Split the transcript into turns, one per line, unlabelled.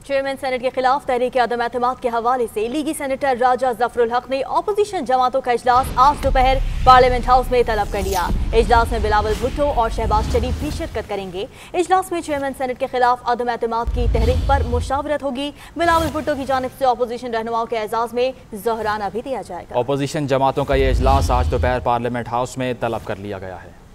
Chairman senate के खिलाफ तहरीक अदम एतमाद के हवाले से लीगी सेनेटर राजा जफर ने अपोजिशन जमातों का इजलास आज दोपहर पार्लियामेंट हाउस में तलब कर लिया। इजलास में बिलावल भुट्टो और शहबाज शरीफ भी शिरकत करेंगे। इजलास में चेयरमैन सेनेट के खिलाफ अदम एतमाद की तहरीक पर मुशावरत होगी। बिलावल भुट्टो की जानिब से अपोजिशन रहनुमाओं के एजाज में ज़हराना भी दिया जाएगा।
अपोजिशन जमातों का ये इजलास आज दोपहर पार्लियामेंट हाउस में तलब कर लिया गया है।